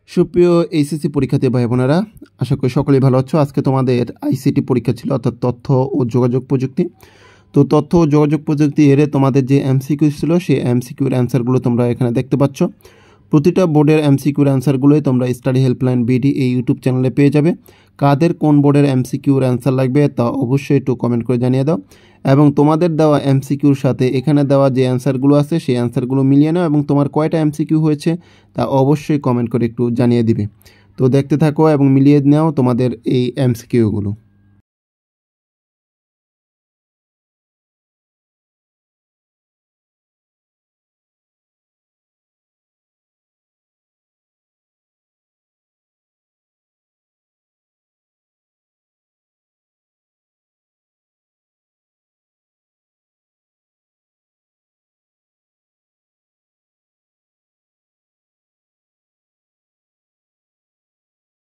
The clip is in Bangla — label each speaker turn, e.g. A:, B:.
A: সুপ্রিয় এইচএসসি পরীক্ষার্থী ভাই বোনেরা, আশা করি সকলেই ভালো আছো। আজকে তোমাদের আইসিটি পরীক্ষা ছিল, অর্থাৎ তথ্য ও যোগাযোগ প্রযুক্তি। তো তথ্য ও যোগাযোগ প্রযুক্তি এর তোমাদের যে এমসিকিউ ছিল সেই এমসিকিউর অ্যান্সারগুলো তোমরা এখানে দেখতে পাচ্ছ। প্রতিটা বোর্ডের এমসিকিউর অ্যান্সারগুলোই তোমরা স্টাডি হেল্পলাইন বিডি এই ইউটিউব চ্যানেলে পেয়ে যাবে। কাদের কোন বোর্ডের এমসিকিউর অ্যান্সার লাগবে তা অবশ্যই একটু কমেন্ট করে জানিয়ে দাও, এবং তোমাদের দেওয়া এমসিকিউর সাথে এখানে দেওয়া যে অ্যান্সারগুলো আছে সেই অ্যান্সারগুলো মিলিয়ে নাও, এবং তোমার কয়টা এমসিকিউ হয়েছে তা অবশ্যই কমেন্ট করে একটু জানিয়ে দিবে। তো দেখতে থাকো এবং মিলিয়ে নাও তোমাদের এই এমসিকিউগুলো।